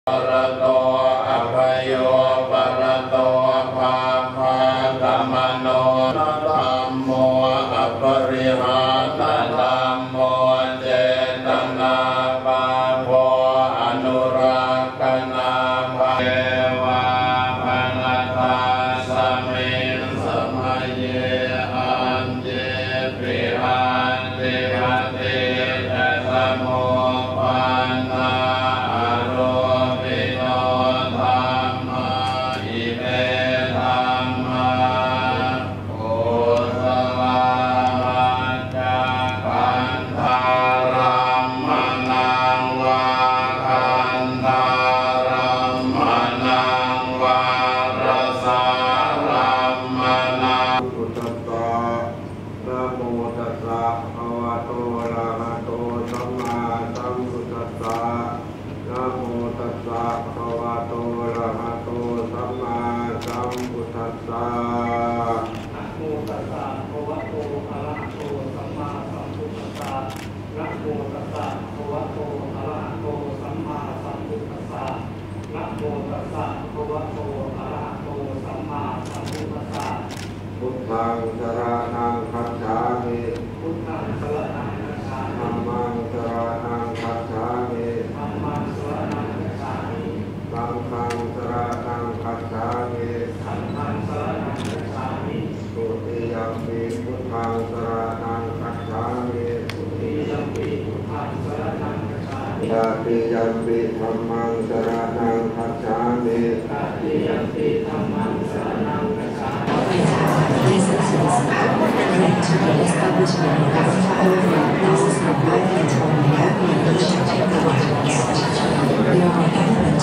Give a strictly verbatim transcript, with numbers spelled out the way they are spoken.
ปรโตอภโยปรโตภาภาธัมมโนธัมโมอปริหาธัมโมเจตนาปาโภอนุรักขณาภาเทวาภลตาสมิงสมัยเยอันเจปิหันติภติเตสมุปันนาโรปิโนธัมมาอิเมธัมมาโอสลามัจจคันธารัมมนังวาคันธารัมมนังวารสารัมมนังพุทธัสสะนะโมตัสสะภะคะวะโตอะระหะโตสัมมาสัมพุทธัสสะนะโมตัสสะภะคะวะโตอะระหะโตสัมมาสัมพุทธัสสะนะโมตัสสะภะคะวะโตอะระหะโตสัมมาสัมพุทธัสสะนะโมตัสสะภะคะวะโตอะระหะโตสัมมาสัมพุทธัสสะนะโมตัสสะภะคะวะโตอะระหะโตสัมมาสัมพุทธัสสะพุทธังสรณังคัจฉามิพุทธังสรณังคัจฉามิธัมมังสรณังคัจฉามิธัมมังสรณังคัจฉามิสังฆังสรณังคัจฉามิสังฆังสรณังคัจฉามิตุติยัมปิพุทธังสรณังคัจฉามิตุติยัมปิพุทธังสรณังคัจฉามิตติยัมปิธัมมังสรณังคัจฉามิตติยัมปิธัมมังสรณังคัจฉามิ Licenses linked to the establishment of over thousands of environmental and technological technologies. They are evidence